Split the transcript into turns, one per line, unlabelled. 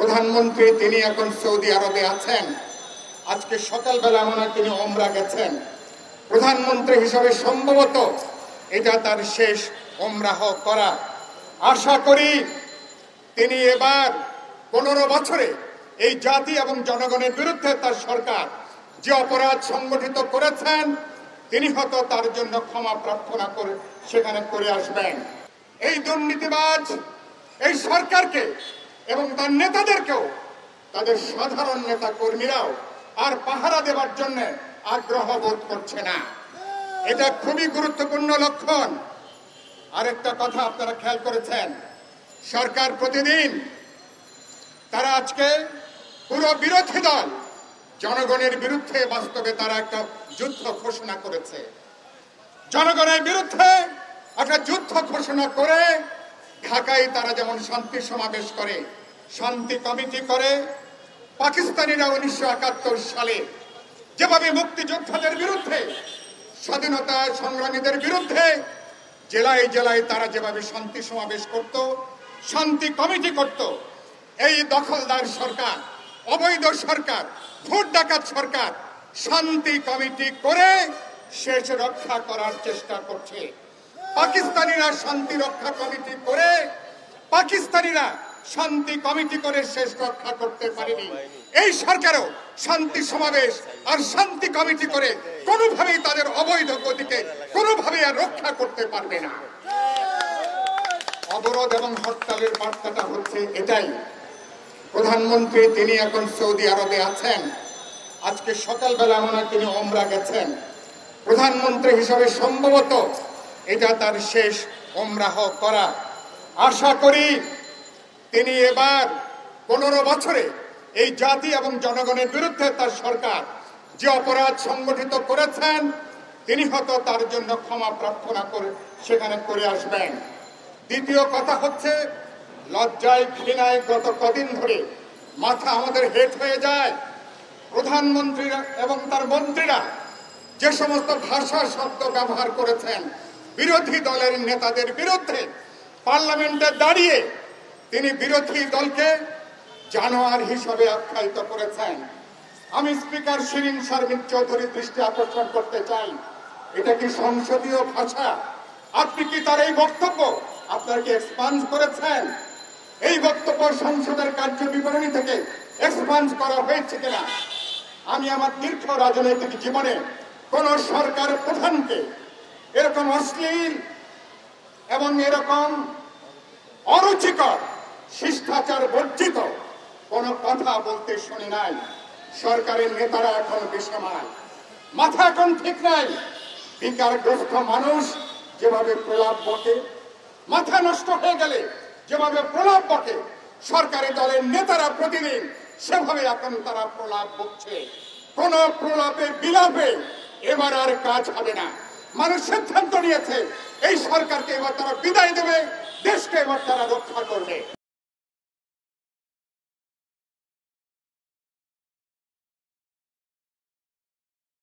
প্রধানমন্ত্রী তিনি এখন সৌদি আরবে আছেন। আজকে সকালবেলা মনে হয় তিনি ওমরা গেছেন। প্রধানমন্ত্রী হিসাবে সম্ভবত এটা তার শেষ ওমরাহ করা। আশা করি তিনি এবার 15 বছরে এই জাতি এবং জনগণের বিরুদ্ধে তার সরকার যে অপরাধ সংগঠিত করেছেন তিনি হয়তো তার জন্য ক্ষমা প্রার্থনা করে সেখানে করে আসবেন। এই দুর্নীতিবাজ এই সরকারকে এবং তার নেতাদেরকেও তাদের সাধারণ নেতা কর্মীরাও আর পাহারা দেওয়ার জন্য আগ্রহ বোধ করছে না। এটা খুবই গুরুত্বপূর্ণ লক্ষণ। আরেকটা কথা আপনারা খেয়াল করেছেন, সরকার প্রতিদিন তারা আজকে পুরো বিরোধী দল জনগণের বিরুদ্ধে বাস্তবে তারা একটা যুদ্ধ ঘোষণা করেছে। জনগণের বিরুদ্ধে একটা যুদ্ধ ঘোষণা করে ঢাকায় তারা যেমন শান্তি সমাবেশ করে, শান্তি কমিটি করে। পাকিস্তানিরা 1971 সালে যেভাবে মুক্তিযোদ্ধাদের বিরুদ্ধে, স্বাধীনতা সংগ্রামীদের বিরুদ্ধে জেলায় জেলায় তারা যেভাবে শান্তি সমাবেশ করত, শান্তি কমিটি করত, এই দখলদার সরকার, অবৈধ সরকার, ভোট ডাকাত সরকার শান্তি কমিটি করে শেষ রক্ষা করার চেষ্টা করছে। পাকিস্তানিরা শান্তি রক্ষা কমিটি করে শেষ রক্ষা করতে পারেনি। এই সরকারও শান্তি সমাবেশ আর শান্তি কমিটি করে কোনোভাবেই তাদের অবৈধ গতিকে কোনোভাবেই আর রক্ষা করতে পারবে না। অবরোধ এবং হরতালের বার্তাটা হচ্ছে এটাই। প্রধানমন্ত্রী তিনি এখন সৌদি আরবে আছেন। আজকে সকালবেলা মনে হয় তিনি ওমরা গেছেন। প্রধানমন্ত্রী হিসাবে সম্ভবত এটা তার শেষ ওমরাহ করা। আশা করি তিনি এবার 15 বছরে এই জাতি এবং জনগণের বিরুদ্ধে তার সরকার যে অপরাধ সংগঠিত করেছেন তিনি হয়তো তার জন্য ক্ষমা প্রার্থনা করে সেখানে করে আসবেন। দ্বিতীয় কথা হচ্ছে, লজ্জায় ঘৃণায় গত কদিন ধরে মাথা আমাদের হেট হয়ে যায়। প্রধানমন্ত্রীরা এবং তার মন্ত্রীরা যে সমস্ত ভাষা শব্দ ব্যবহার করেছেন বিরোধী দলের নেতাদের বিরুদ্ধে, পার্লামেন্টে দাঁড়িয়ে তিনি বিরোধী দলকে জানোয়ার হিসাবে আখ্যায়িত করেছেন। আমি স্পিকার শিরিন শারমিন চৌধুরীর দৃষ্টি আকর্ষণ করতে চাই, এটা কি সংসদীয় ভাষা? আপনি কি তার এই বক্তব্য আপনার কি এক্সপান্স করেছেন? এই বক্তব্য সংসদের কার্য বিবরণী থেকে এক্সপান্স করা হয়েছে কিনা? আমি আমার দীর্ঘ রাজনৈতিক জীবনে কোন সরকার প্রধানকে এরকম অশ্লীল এবং এরকম অরুচিকর শিষ্টাচার বর্জিত কোন কথা বলতে শুনি নাই। সরকারের নেতারা এখন বেসামাল, মাথা এখন ঠিক নাই। বিকারগ্রস্ত মানুষ যেভাবে প্রলাপ বকে, মাথা নষ্ট হয়ে গেলে যেভাবে প্রলাপ বকে, সরকারি দলের নেতারা প্রতিদিন সেভাবে এখন তারা প্রলাপ বকছে। কোন প্রলাপে বিলাপে এবার আর কাজ হবে না। মানুষ সিদ্ধান্ত নিয়েছে এই সরকারকে এবার তারা বিদায় দেবে, দেশকে এবার তারা রক্ষা করবে।